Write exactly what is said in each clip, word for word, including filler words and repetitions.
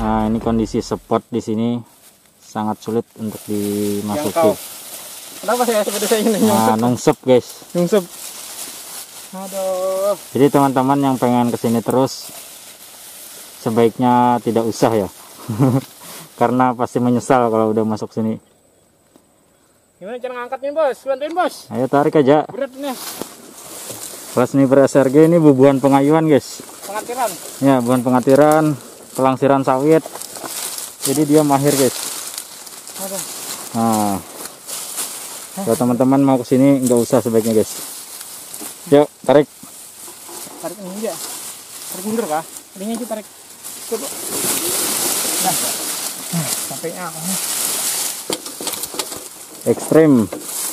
Nah, ini kondisi spot di sini sangat sulit untuk dimasuki. Kenapa saya seperti saya ini? Nah, nungsep guys. Nungsep. Aduh. Jadi teman-teman yang pengen kesini terus sebaiknya tidak usah ya. Karena pasti menyesal kalau udah masuk sini. Gimana cara ngangkatnya, Bos? Bantuin, Bos. Ayo tarik aja. Berat nih. Kelas Sniper S R G ini bubuhan pengayuan, guys. Pengatiran. Ya, bubuhan pengatiran, pelangsiran sawit. Jadi dia mahir, guys. Aduh. Nah, kalau teman-teman mau kesini nggak usah sebaiknya, guys. Yuk, tarik. Tarik ini aja. Tarik mundur kah? Tadinya aja tarik. Coba. Nah, sampainya. Ekstrim.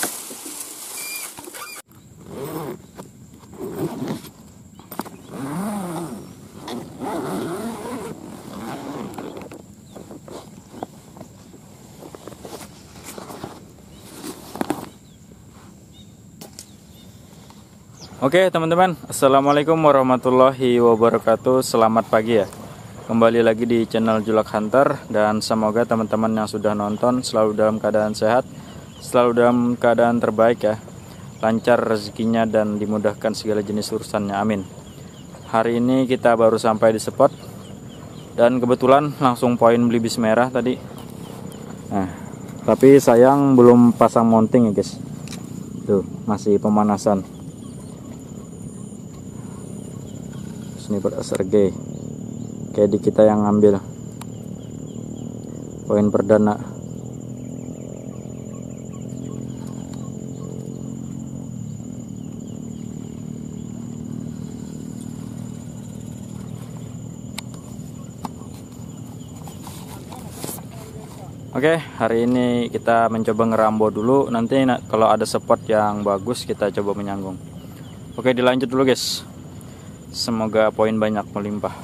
Oke teman-teman, assalamualaikum warahmatullahi wabarakatuh. Selamat pagi ya. Kembali lagi di channel Julak Hunter. Dan semoga teman-teman yang sudah nonton selalu dalam keadaan sehat, selalu dalam keadaan terbaik ya, lancar rezekinya dan dimudahkan segala jenis urusannya, amin. Hari ini kita baru sampai di spot, dan kebetulan langsung poin belibis merah tadi. Nah, tapi sayang belum pasang mounting ya guys. Tuh, masih pemanasan. Sniper S R G kayak di kita yang ngambil poin perdana. Oke, hari ini kita mencoba ngerambo dulu. Nanti kalau ada spot yang bagus kita coba menyanggung. Oke, dilanjut dulu guys. Semoga poin banyak melimpah.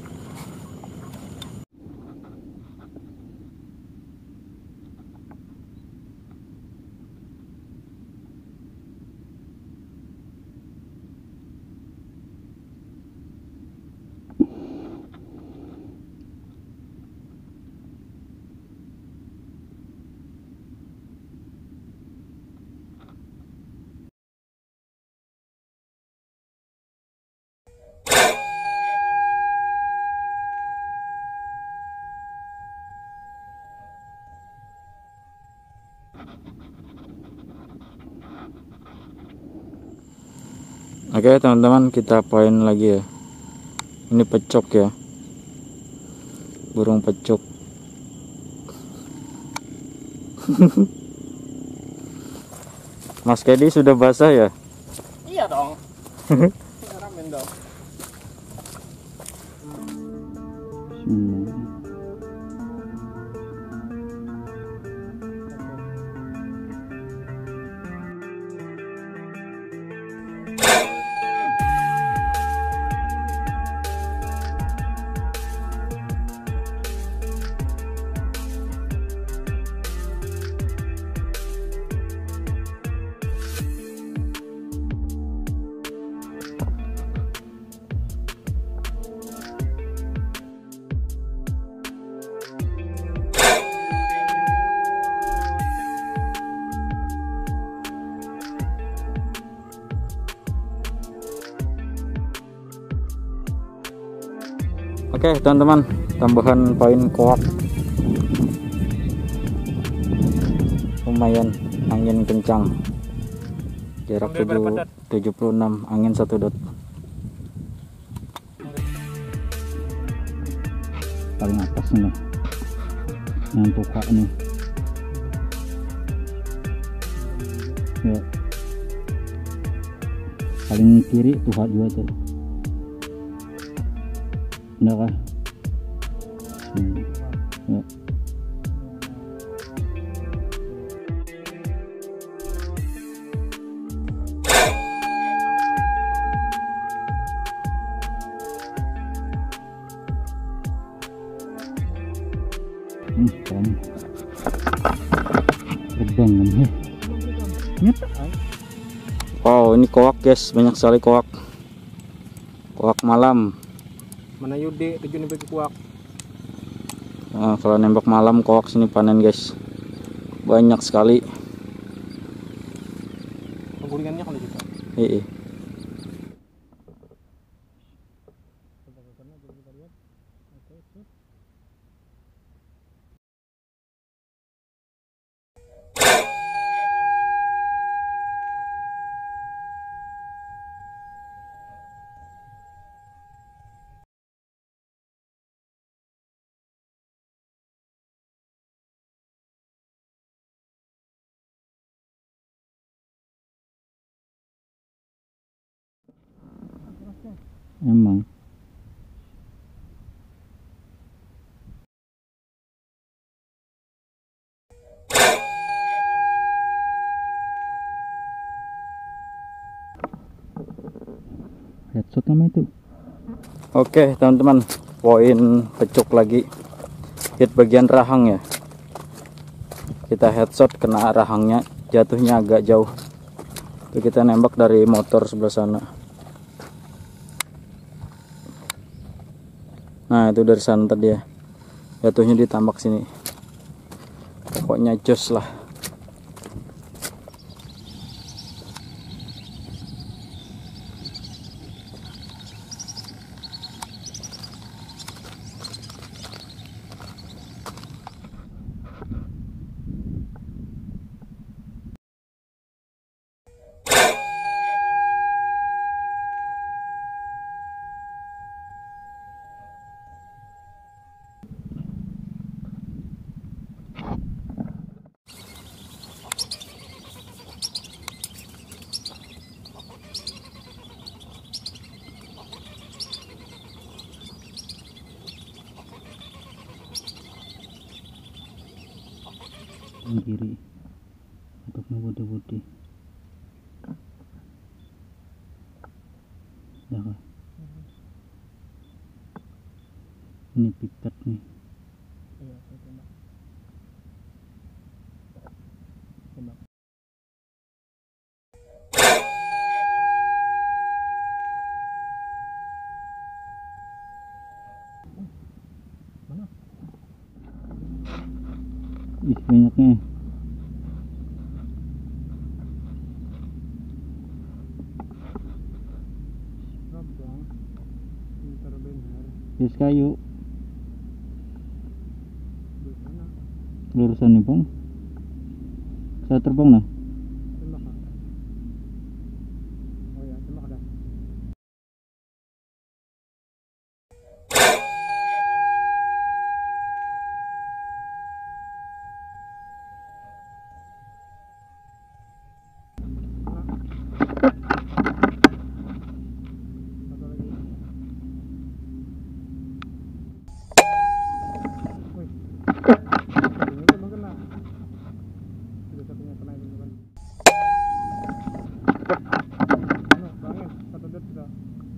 Oke teman-teman, kita poin lagi ya. Ini pecok ya, burung pecok. Mas Kedi sudah basah ya? Iya dong. Ramen dong. Hmm. Oke teman-teman, tambahan poin koak. Lumayan, angin kencang. Jarak tujuh puluh enam, angin satu dot. Paling atas nih, yang tuka nih. Ya. Paling kiri tuka juga tuh. Udah kah? Hmm. Ya. Hmm, keren. Terbang ya. Wow, ini koak guys, banyak sekali koak. Koak malam. Mana Yude tujuan bagi kuak. Nah, kalau nembak malam koak sini panen guys, banyak sekali. Penggulingannya kalau juga. Iya. Emang. Headshot nama itu. Oke teman-teman, poin pecuk lagi. Hit bagian rahang ya. Kita headshot kena rahangnya, jatuhnya agak jauh. Itu kita nembak dari motor sebelah sana. Nah itu dari sana tadi ya, jatuhnya ditambak sini. Pokoknya jos lah. Yang kiri untuk ngebudi-budi ya kah? Ini piket nih. Iya, saya tembak. Tembak. Mana? Ih, banyaknya. Rabang. Pintar benar. Yes kayu. Di sana. Lurusan nih bang. Saya terbang nah. Tembak ah. Oh ya, tembak ada. Satu lagi. Wih. Ini tembak kena. Sudah satunya kena itu kan. Nah, bangin. Satu dead sudah.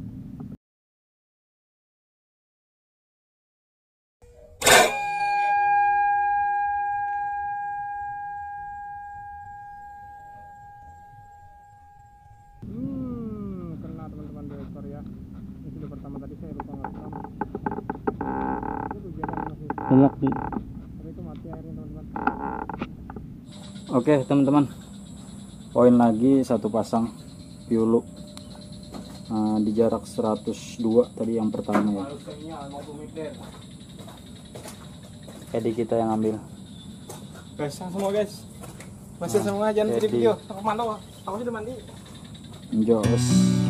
Hmm, kena teman-teman dua ekor ya. Ini sudah pertama tadi saya lupa ngerekam. Itu jalan masih. Telak deh. Tapi itu mati airnya teman-teman. Oke teman-teman, poin lagi satu pasang piulu. Nah, di jarak seratus dua tadi yang pertama ya. Edi kita yang ambil. Guys, semua guys. Masih Nah, semua jangan jadi- jadi video. Aku malu. Aku sudah mandi. Jos.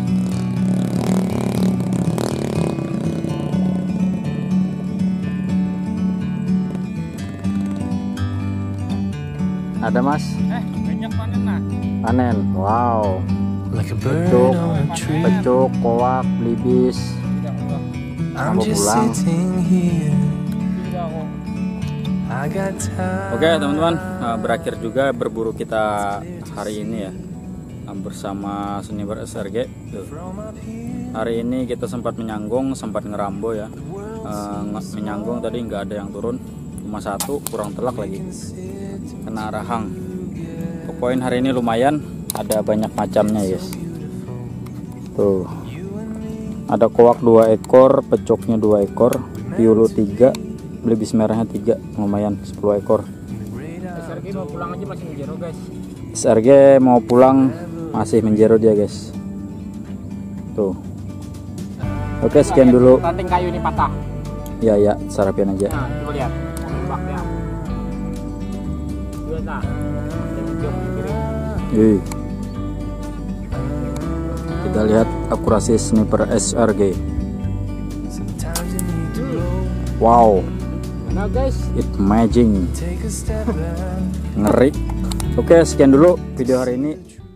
Ada mas? Eh, banyak panen nah. Panen. Wow. Like a bird Pecuk, on a tree. pecuk, koak, libis. Tidak enggak. I'm Kamu just pulang. sitting here. Tidak aku. I got time. Oke teman-teman, nah, berakhir juga berburu kita hari ini ya, nah, bersama Sniper S R G. Tuh. Hari ini kita sempat menyanggung, sempat ngerambo ya. Eh, nge- menyanggung tadi nggak ada yang turun, cuma satu, kurang telak lagi, kena rahang. Poin hari ini lumayan, ada banyak macamnya guys. Tuh, ada koak dua ekor, pecuknya dua ekor, piulu tiga, beli bis merahnya tiga, lumayan sepuluh ekor. S R G mau pulang aja masih menjero guys. S R G mau pulang masih menjero dia guys. Tuh. Oke, sekian dulu. Ranting kayu ini patah. Ya ya, sarapian aja. Nah, coba lihat. Ombak ya. Dua tak. Wih. Kita lihat akurasi sniper S R G. Sometimes you need to blow, Wow, Nah guys, it amazing. take a step back. Ngeri. Oke, sekian dulu video hari ini.